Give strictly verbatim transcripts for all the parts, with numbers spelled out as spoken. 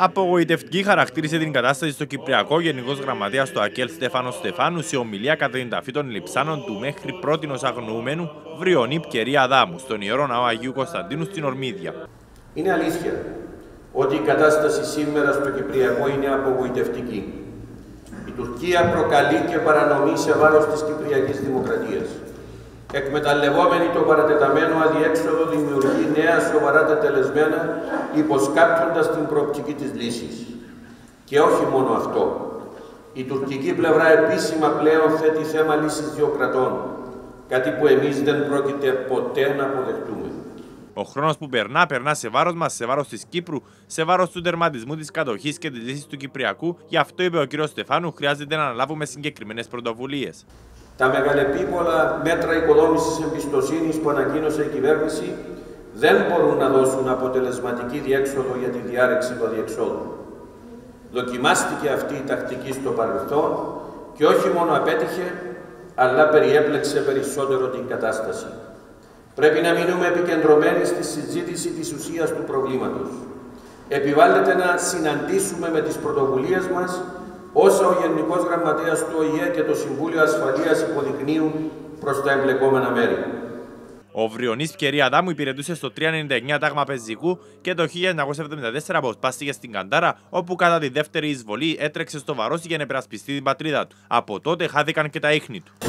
Απογοητευτική χαρακτήρισε την κατάσταση στο Κυπριακό Γενικός Γραμματέας του ΑΚΕΛ Στέφανος Στεφάνου σε ομιλία κατά την ταφή των λειψάνων του μέχρι πρότινος αγνοούμενου Βριονή Πκερία Αδάμου στον Ιερό Ναό Αγίου Κωνσταντίνου στην Ορμίδια. Είναι αλήθεια ότι η κατάσταση σήμερα στο Κυπριακό είναι απογοητευτική. Η Τουρκία προκαλεί και παρανομεί σε βάρος της Κυπριακής Δημοκρατίας. Εκμεταλλευόμενη το παρατεταμένο αδιέξοδο, δημιουργεί νέα σοβαρά τετελεσμένα, υποσκάπτοντας την προοπτική της λύσης. Και όχι μόνο αυτό. Η τουρκική πλευρά επίσημα πλέον θέτει θέμα λύσης δύο κρατών, κάτι που εμείς δεν πρόκειται ποτέ να αποδεχτούμε. Ο χρόνος που περνά, περνά σε βάρος μας, σε βάρος της Κύπρου, σε βάρος του τερματισμού της κατοχής και της λύσης του Κυπριακού. Γι' αυτό, είπε ο κ. Στεφάνου, χρειάζεται να αναλάβουμε συγκεκριμένες πρωτοβουλίες. Τα μεγαλεπίπολα μέτρα οικοδόμησης εμπιστοσύνης που ανακοίνωσε η κυβέρνηση δεν μπορούν να δώσουν αποτελεσματική διέξοδο για τη διάρρηξη του αδιεξόδου. Δοκιμάστηκε αυτή η τακτική στο παρελθόν και όχι μόνο απέτυχε, αλλά περιέπλεξε περισσότερο την κατάσταση. Πρέπει να μείνουμε επικεντρωμένοι στη συζήτηση της ουσίας του προβλήματος. Επιβάλλεται να συναντήσουμε με τις πρωτοβουλίες μας όσα ο Γενικός Γραμματέας του Ο Η Ε και το Συμβούλιο Ασφαλείας υποδεικνύουν προς τα εμπλεκόμενα μέρη. Ο Βριονής Πκερία Αδάμου υπηρετούσε στο τριακόσια ενενήντα εννέα τάγμα πεζικού και το χίλια εννιακόσια εβδομήντα τέσσερα αποσπάστηκε στην Καντάρα, όπου κατά τη δεύτερη εισβολή έτρεξε στο Βαρόσι για να υπερασπιστεί την πατρίδα του. Από τότε χάθηκαν και τα ίχνη του.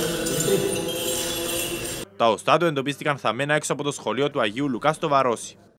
Τα οστά του εντοπίστηκαν θαμμένα έξω από το σχολείο του Αγίου Λουκά στο Βαρόσι.